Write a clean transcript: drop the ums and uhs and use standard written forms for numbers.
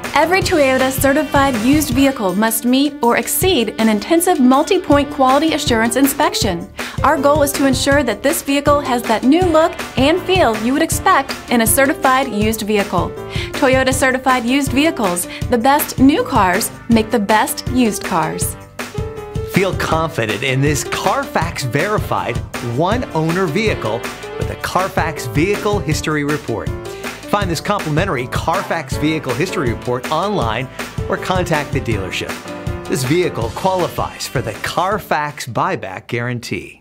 Every Toyota certified used vehicle must meet or exceed an intensive multi-point quality assurance inspection. Our goal is to ensure that this vehicle has that new look and feel you would expect in a certified used vehicle. Toyota certified used vehicles, the best new cars make the best used cars. Feel confident in this Carfax verified one-owner vehicle with a Carfax Vehicle History Report. Find this complimentary Carfax Vehicle History Report online or contact the dealership. This vehicle qualifies for the Carfax Buyback Guarantee.